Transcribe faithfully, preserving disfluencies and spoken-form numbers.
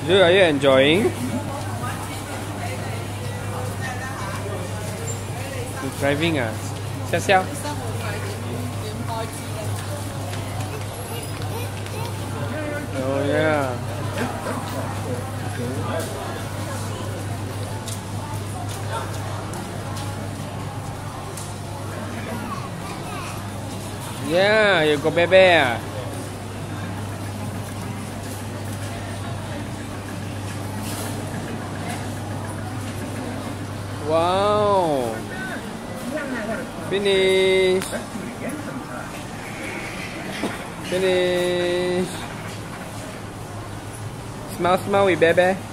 Jude, are you enjoying? You're driving ah? 笑笑。Oh yeah. Yeah, you go baby ah. Wow. Finish. Finish. Smile, smile with baby.